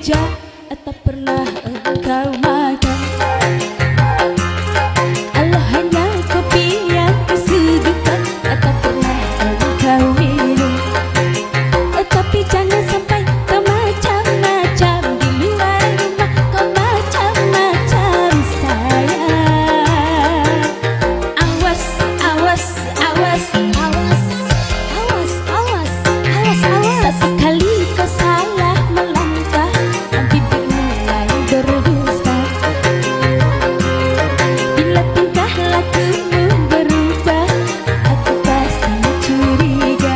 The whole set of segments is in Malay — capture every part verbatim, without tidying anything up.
meja tak pernah engkau makan. Allah hanya kopi yang kesudukan tak pernah engkau minum. Tapi jangan sampai kau macam-macam di luar rumah, kau macam-macam sayang. Awas, awas, awas, awas, awas, awas, awas, awas. Satu kali kau salah melangkah, bibir mulai berdusta. Bila tingkah lakumu berubah, aku pasti curiga.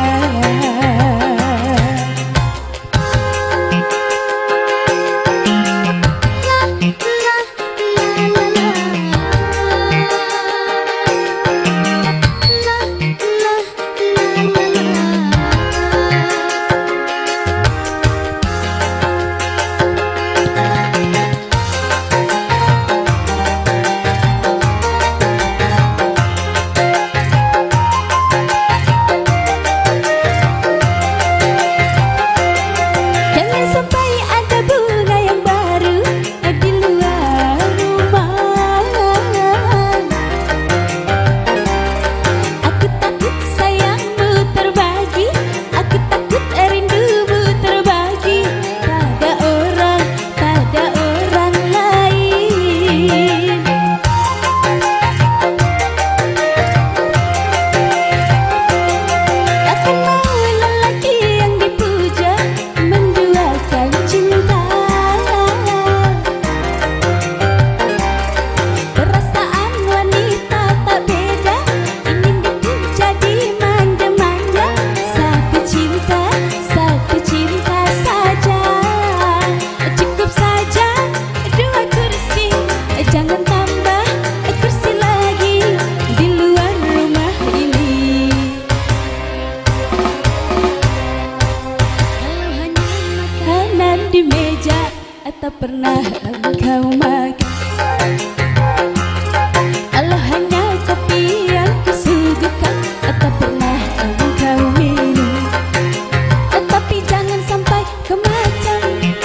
Di meja tak pernah engkau makan. Allah hanya kopi yang kesudukan tak pernah engkau minum. Tapi jangan sampai kau macam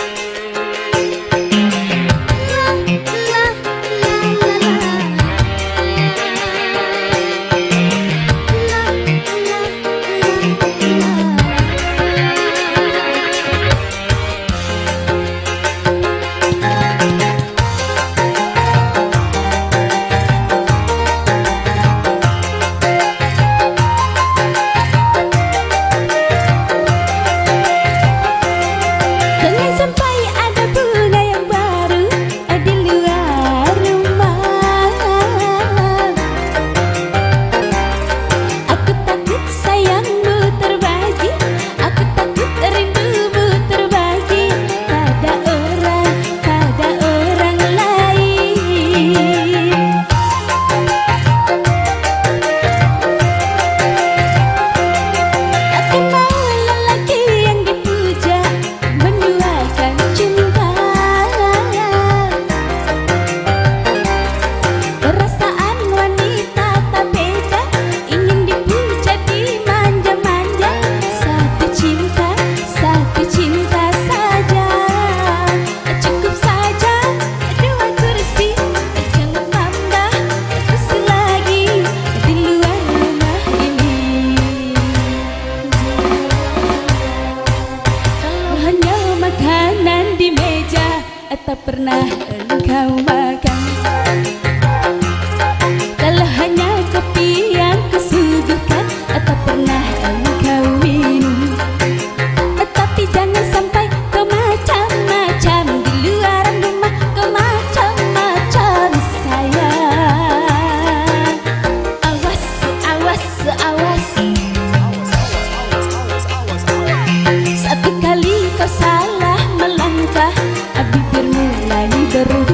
di meja tak pernah engkau makan. Kalau hanya kopi yang kesudukan tak pernah engkau minum. Tapi jangan sampai kau macam-macam di luar rumah, kau macam-macam sayang. Awas, awas, awas, satu kali kau salah melangkah, bibir mulai berubah.